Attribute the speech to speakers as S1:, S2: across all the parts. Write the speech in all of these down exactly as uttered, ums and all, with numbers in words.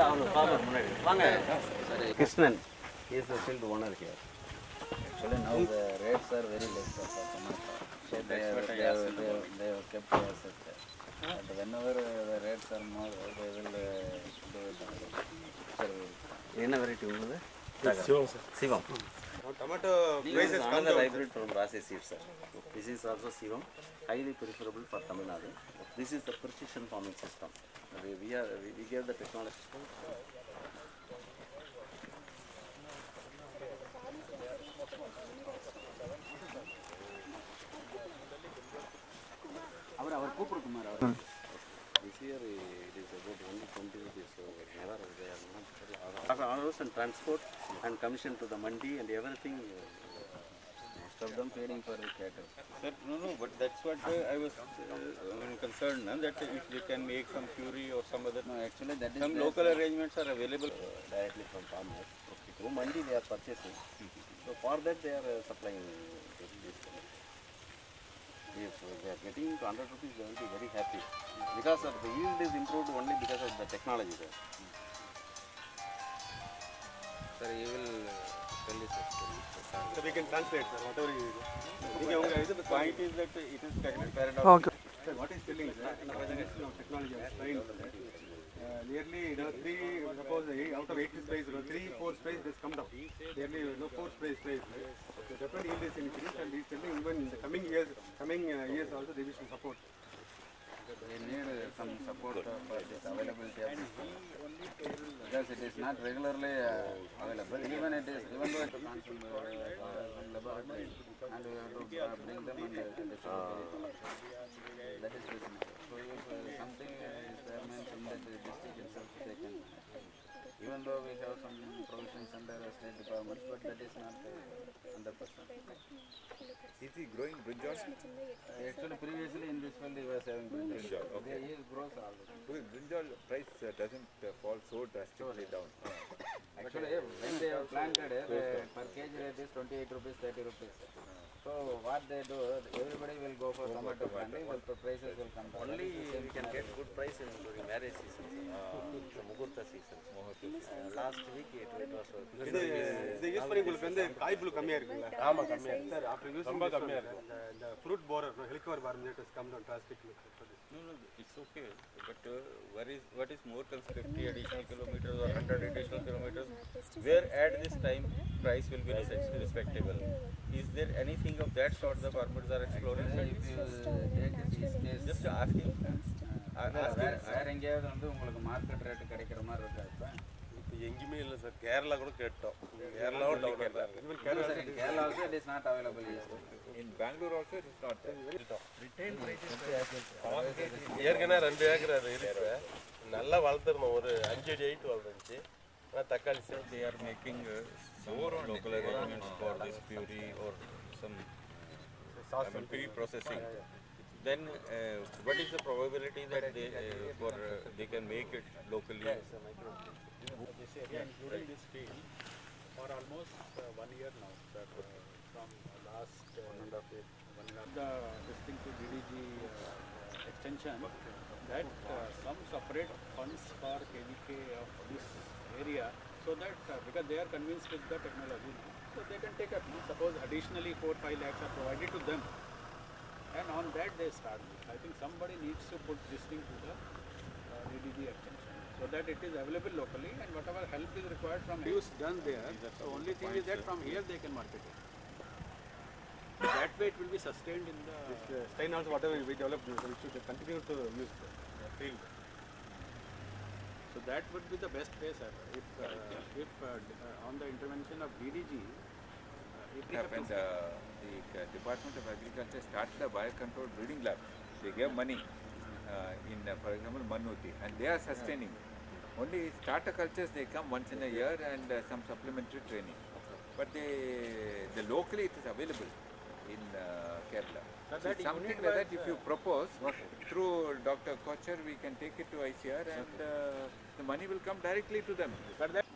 S1: Krishnan, he is the field owner here.
S2: Actually, now the rates are very less for tomato. So they have, they have, they have, they have kept the asset. And whenever the rates are more, they will uh, do it.
S1: What variety is it?
S3: Sivam, sir.
S1: Sivam.
S3: Tomato prices come
S1: another
S3: down.
S1: hybrid from Rasa seeds, sir. This is also Sivam, highly preferable for Tamil Nadu. This is the precision farming system. We, we, are, we, we gave the technology. This year it is about only twenty rupees, so never they are not. Hours and transport and commission to the mandi and everything.
S2: Most of them feeding for the cattle.
S4: Sir, no, no, but that's what uh, I was uh, concerned, na, that if they can make some curry or some other.
S2: No, actually that is
S4: some local arrangements are available
S1: Uh, directly from farmers. Through mandi they are purchasing. So for that they are uh, supplying this. this If they are getting to one hundred rupees, they will be very happy. Because of the yield is improved only because of the technology. Sir,
S4: sir, you will tell us.
S3: So we can translate, sir, whatever you do.
S4: The point is that it is technical paradox.
S5: Okay.
S3: Sir, what is telling, sir, in the presentation of technology, I was trying to say, uh, nearly, you know, three, suppose eight, out of eight sprays, you know, three, four sprays has come down. Nearly, you know, four sprays, sprays. The definitely yield is increased, and he's telling even in the coming years, coming uh, years also they wish to support.
S2: They need uh, some support uh, for this availability of this because it is not regularly uh, available. Even it is, even though it comes from the uh, laboratory, and we have to uh, bring them and uh, distribute. That is reason. So if uh, something is there means in that district itself they can. Even though we have some provisions under the state departments, but that is not uh, one hundred percent.
S6: Is he growing brinjal?
S2: Uh, actually, previously in this field he was having brinjal.
S6: Brinjal, okay.
S2: He grows always.
S6: Because brinjal price uh, doesn't uh, fall so drastically down.
S2: Actually, uh, when they have planted, uh, the per kg rate is twenty-eight rupees, thirty rupees. So what they do, everybody will go for tomato planting, but the prices will come down.
S1: only we can get good price in during marriage season. Uh, the Mugurta season. Uh, last week it, it was. Uh,
S3: இது இது use பண்ணி உங்களுக்கு வந்து காய்ப்புழு கம்மியா இருக்குங்களா? ஆமா கம்மியா இருக்கு சார். ஆஃப்டர் யூசிங் ரொம்ப கம்மியா இருக்கு. இந்த ஃப்ரூட் போரர் ஹெலிகோவர் பார்மினேட் has come down drastically.
S4: No, no, it's okay. But uh, what is what is more than fifty additional kilometers or one hundred additional kilometers, where at this time price will be respectable? Is there anything of that sort the farmers are exploring?
S2: If you take this case,
S4: Just asking.
S2: வேற எங்கேயாவது வந்து உங்களுக்கு market rate கிடைக்கிற மாதிரி இருக்கா இப்போ?
S3: இப்போ எங்கேயுமே இல்லை சார். கேரளா கூட கேட்டோம். கேரளாவும் டவுன் ஆயிட்டாங்க. Even Kerala
S2: Kerala also it is not available here.
S6: In Bangalore also it is not there.
S3: ஏற்கனவே ரெண்டு ஏக்கர் அது இருக்கு. நல்லா வளர்த்துறணும். ஒரு அஞ்சு அடி ஹைட் வளர்ந்துச்சு. தக்காளி sir
S4: They are making uh, some local arrangements for this puree or some I mean, pre-processing. Then uh, what is the probability that they uh, for uh, they can make it locally?
S7: This area, including this field, for almost uh, one year now, sir, uh, from last uh, one and a half year, one and a half. The this thing to D D G uh, extension, that uh, some separate funds for K V K of this area, so that uh, because they are convinced with the technology, so they can take up. Suppose additionally four five lakhs are provided to them, and on that they start. I think somebody needs to put this thing to the uh, D D G extension, so that it is available locally, and whatever help is required from use done there. The only thing is that from here they can market it. That way it will be sustained in the
S3: This uh, strain also whatever we developed, we should continue to use the field.
S7: so that would be the best way, sir. If uh, if uh, d- uh, on the intervention of D D G, uh, if we have
S6: When
S7: to
S6: the, the uh, Department of Agriculture started a biocontrol breeding lab, they gave money uh, in, uh, for example, Manuti, and they are sustaining. Only starter cultures they come once in a year and uh, some supplementary training. But they, the locally it is available in uh, Kerala.
S7: Sir,
S6: So
S7: that
S6: something
S7: unit
S6: like that
S7: wise,
S6: if you propose through Doctor Kocher, we can take it to I C R and uh, the money will come directly to them.
S7: But that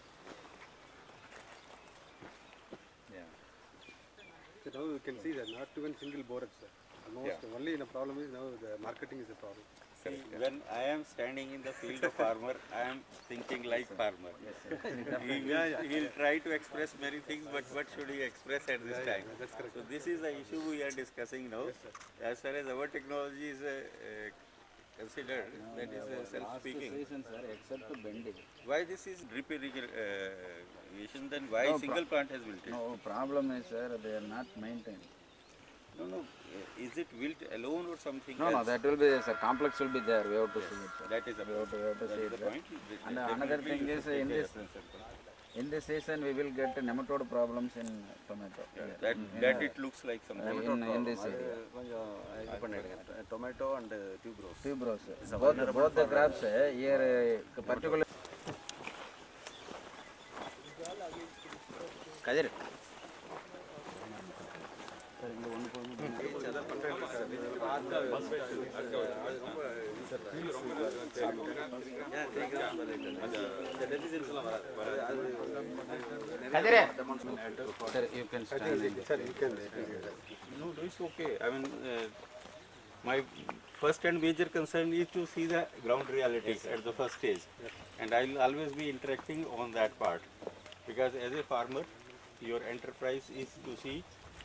S6: Yeah.
S3: So now you can see that not even single borax, sir. Almost
S6: Yeah.
S3: only the problem is now the marketing is a problem.
S4: when I am standing in the field of farmer, I am thinking like farmer. He will he'll try to express many things, but what should he express at this time? So this is the issue we are discussing now. As far as our technology is uh, uh, considered, that is uh, self-speaking.
S2: Except to bend it.
S4: Why this is drip irrigation? Then why
S2: No,
S4: single plant has built it?
S2: No, problem is, sir, they are not maintained.
S4: No, no. uh, Is it built alone or something
S2: No,
S4: else?
S2: no, that will be, sir, complex will be there. We have to see it, sir.
S4: That is the
S2: We have to, we have to
S4: that
S2: see
S4: is
S2: it,
S4: the
S2: sir.
S4: point.
S2: And
S4: Definitely
S2: another
S4: you
S2: thing
S4: should
S2: is,
S4: take
S2: in
S4: a
S2: this,
S4: reference.
S2: in this season, we will get nematode problems in tomato.
S4: That
S2: In,
S4: that
S2: uh,
S4: it looks like something.
S2: in, in this area.
S1: Tomato and tuberose.
S2: Tuberose. Both, both the crops, uh, here, uh, particularly. Kadir. Sir, you can stand.
S3: Sir, you can.
S4: No, it's okay. I mean, uh, my first and major concern is to see the ground reality at the first stage, and I'll always be interacting on that part, because as a farmer, your enterprise is to see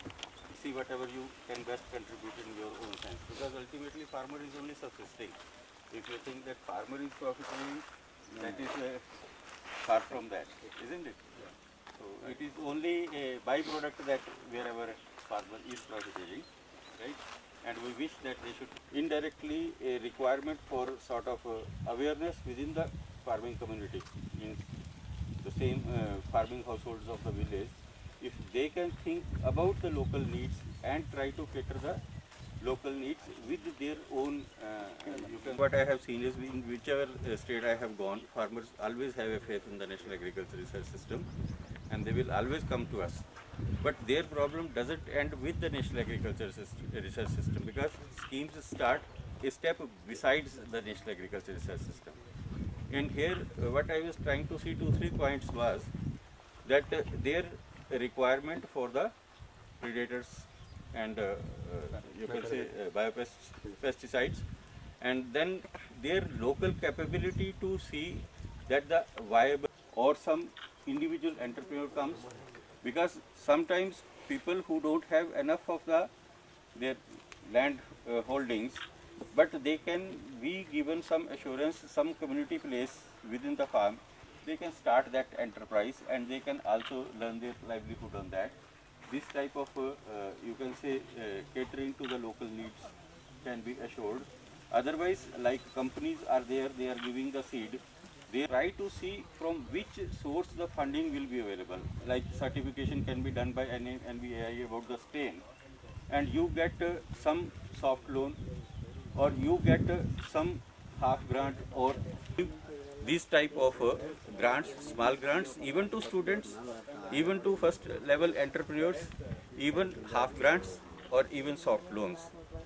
S4: see whatever you can best contribute in your own sense, because ultimately farmer is only subsisting. If you think that farmer is profitable, that is uh, far from that, isn't it? So it is only a byproduct that wherever farmer is profiteering, right? And we wish that they should indirectly a requirement for sort of uh, awareness within the farming community, means the same uh, farming households of the village, if they can think about the local needs and try to cater the local needs with their own, uh, you can, what I have seen is in whichever uh, state I have gone, farmers always have a faith in the National Agriculture Research System, and they will always come to us. But their problem doesn't end with the National Agriculture System, Research System, because schemes start a step besides the National Agriculture Research System. And here, uh, what I was trying to see two, three points was that uh, their requirement for the predators and uh, uh, you can say uh, biopesticides, and then their local capability to see that the viable or some individual entrepreneur comes, because sometimes people who don't have enough of the their land uh, holdings, but they can be given some assurance, some community place within the farm, they can start that enterprise and they can also learn their livelihood on that. This type of, uh, uh, you can say, uh, catering to the local needs can be assured. Otherwise, like companies are there, they are giving the seed, they try to see from which source the funding will be available. Like certification can be done by N B A I about the strain, and you get uh, some soft loan, or you get uh, some half grant, or these type of uh, grants, small grants, even to students, even to first level entrepreneurs, even half grants or even soft loans.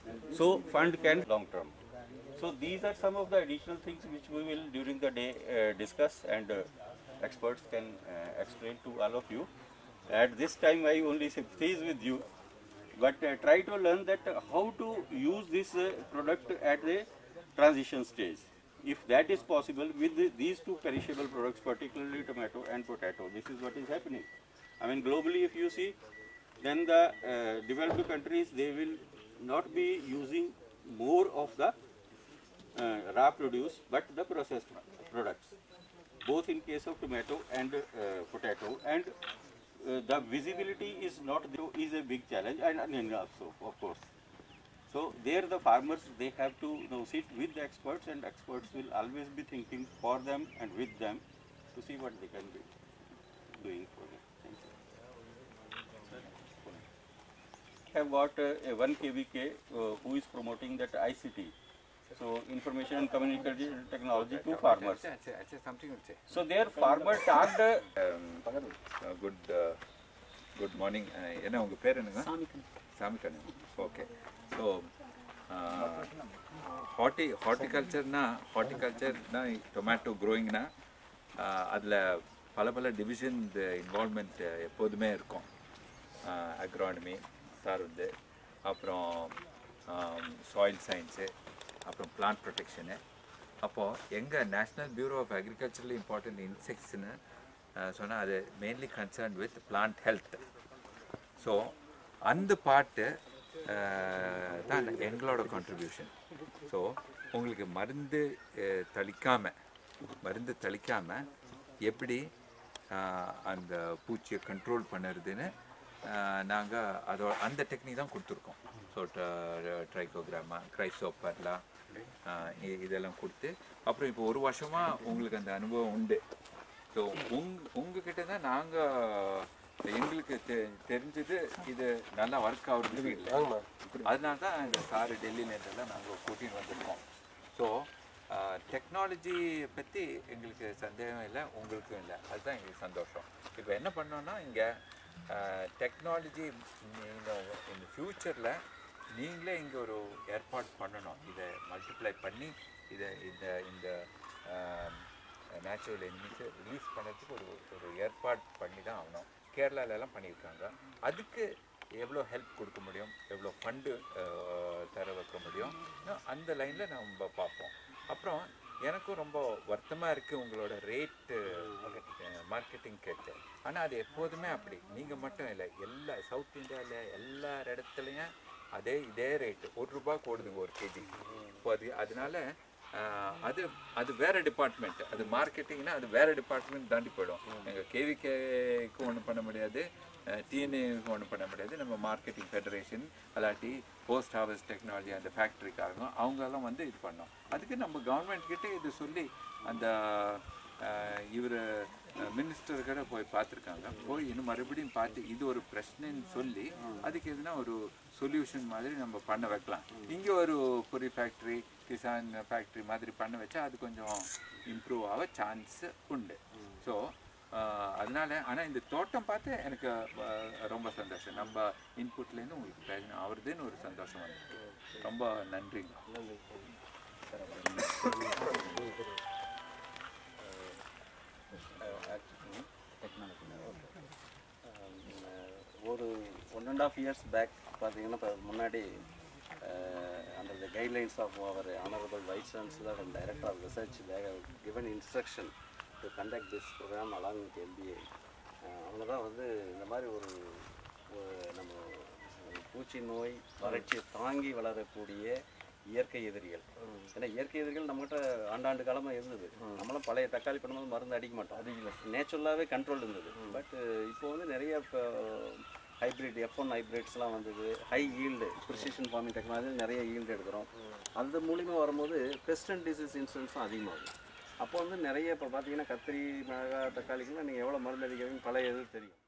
S4: So fund can long term. So these are some of the additional things which we will during the day uh, discuss, and uh, experts can uh, explain to all of you. At this time I only sympathize with you, but uh, try to learn that uh, how to use this uh, product at the transition stage. If that is possible with the, these two perishable products, particularly tomato and potato, this is what is happening. I mean, globally, if you see, then the uh, developed countries, they will not be using more of the uh, raw produce, but the processed products, both in case of tomato and uh, potato. And uh, the visibility is not there, is a big challenge, and onion also, of course. So there the farmers, they have to you know, sit with the experts, and experts will always be thinking for them and with them to see what they can be doing for them. Thank you. Have got uh, a one K V K uh, who is promoting that I C T, so information and communication technology to farmers. So there farmer talked. Uh,
S6: um, uh, good uh, good morning. Enna unga per enna? Samikan. Okay. So uh, horti horticulture na horticulture na tomato growing na adla pala pala division involvement எப்போதுமே இருக்கும். agronomy சார்ந்து அப்புறம் soil science அப்புறம் plant protection. அப்போது எங்கள் national bureau of agriculturally important இன்செக்ட்ஸ்னு சொன்னால் அது mainly concern with plant health. So அந்த பாட்டு தான் எங்களோட கான்ட்ரிபியூஷன். ஸோ உங்களுக்கு மருந்து தெளிக்காமல் மருந்து தெளிக்காமல் எப்படி அந்த பூச்சியை கண்ட்ரோல் பண்ணுறதுன்னு நாங்கள் அதோ அந்த டெக்னிக் தான் கொடுத்துருக்கோம். ஸோ ட்ரைகோகிராமா, கிரைசோப்பர்லாம் இதெல்லாம் கொடுத்து அப்புறம் இப்போ ஒரு வருஷமாக உங்களுக்கு அந்த அனுபவம் உண்டு. ஸோ உங் உங்ககிட்ட தான் நாங்கள் எங்களுக்கு தெ தெரிஞ்சது இது நல்லா ஒர்க் ஆகுறது இல்லை. அதனால தான் இந்த சாரு டெல்லியிலேருந்தெல்லாம் நாங்கள் கூட்டின்னு வந்திருக்கோம். ஸோ டெக்னாலஜி பற்றி எங்களுக்கு சந்தேகம் இல்லை, உங்களுக்கும் இல்லை. அதுதான் எங்களுக்கு சந்தோஷம். இப்போ என்ன பண்ணோன்னா இங்கே டெக்னாலஜி இந்த ஃப்யூச்சரில் நீங்களே இங்கே ஒரு ஏற்பாடு பண்ணணும். இதை மல்டிப்ளை பண்ணி இதை இந்த இந்த நேச்சுரல் எனிமீஸை ரிலீஸ் பண்ணுறதுக்கு ஒரு ஒரு ஏற்பாடு பண்ணி தான் ஆகணும். கேரளாலெல்லாம் பண்ணியிருக்காங்க. அதுக்கு எவ்வளோ ஹெல்ப் கொடுக்க முடியும், எவ்வளோ ஃபண்டு தர வைக்க முடியும், அந்த லைனில் நம்ம பார்ப்போம். அப்புறம் எனக்கும் ரொம்ப வருத்தமாக இருக்குது உங்களோட ரேட்டு மார்க்கெட்டிங் கேட்டு. ஆனால் அது எப்போதுமே அப்படி, நீங்கள் மட்டும் இல்லை, எல்லா சவுத் இந்தியாவில் எல்லா இடத்துலையும் அதே இதே ரேட்டு ஒரு ரூபாய்க்கு ஓடுதுங்க ஒரு கேஜி. இப்போ அது அதனால அது அது வேறு டிபார்ட்மெண்ட், அது மார்க்கெட்டிங்னா அது வேறு டிபார்ட்மெண்ட் தாண்டி போயிடும். எங்கள் கேவிகேக்கும் ஒன்றும் பண்ண முடியாது, டிஎன்ஏக்கும் ஒன்றும் பண்ண முடியாது. நம்ம மார்க்கெட்டிங் ஃபெடரேஷன் அல்லாட்டி போஸ்ட் ஹார்வெஸ்ட் டெக்னாலஜி அந்த ஃபேக்ட்ரிக்காரங்க அவங்கெல்லாம் வந்து இது பண்ணோம். அதுக்கு நம்ம கவர்மெண்ட் கிட்டே இது சொல்லி அந்த இவர் மினிஸ்டர்கிட்ட போய் பார்த்துருக்காங்க. போய் இன்னும் மறுபடியும் பார்த்து இது ஒரு பிரச்சனைன்னு சொல்லி அதுக்கு எதுனா ஒரு சொல்யூஷன் மாதிரி நம்ம பண்ண வைக்கலாம். இங்கே ஒரு பொரி ஃபேக்ட்ரி, கிசான் ஃபேக்ட்ரி மாதிரி பண்ண வச்சா அது கொஞ்சம் இம்ப்ரூவ் ஆக சான்ஸ் உண்டு. ஸோ அதனால ஆனால் இந்த தோட்டம் பார்த்து எனக்கு ரொம்ப சந்தோஷம். நம்ம இன்புட்லேருந்து உங்களுக்கு பிரயோஜனம் ஆகுறதுன்னு ஒரு சந்தோஷம் வந்துருக்கு. ரொம்ப நன்றிங்க.
S1: ஒரு one and half years back பார்த்தீங்கன்னா இப்போ முன்னாடி under the guidelines of our honourable vice chancellor and director of research they have given instruction to conduct this programme along with MBA. அவங்க தான் வந்து இந்த மாதிரி ஒரு நம்ம பூச்சி நோய் வறட்சியை தாங்கி வளரக்கூடிய இயற்கை எதிரிகள். ஏன்னா இயற்கை எதிரிகள் நம்மகிட்ட ஆண்டாண்டு காலமாக இருந்தது. நம்மளும் பழைய தக்காளி பண்ணும்போது மருந்து அடிக்க மாட்டோம், அடிக்கல, நேச்சுரலாகவே கண்ட்ரோல் இருந்தது. பட் இப்போ வந்து நிறைய இப்போ ஹைப்ரிட் எஃப் ஒன் ஹைப்ரிட்ஸ்லாம் வந்தது. High yield precision farming technology நிறைய ஈல்டு எடுக்கிறோம். அது மூலிமா வரும்போது பெஸ்ட் அண்ட் டிசீஸ் இன்சூரன்ஸும் அதிகமாகும். அப்போ வந்து நிறைய இப்போ பார்த்தீங்கன்னா கத்திரி, மிளகாய், தக்காளிக்குலாம் நீங்கள் எவ்வளோ மருந்து அடிக்கிறீங்கன்னு பழைய இது தெரியும்.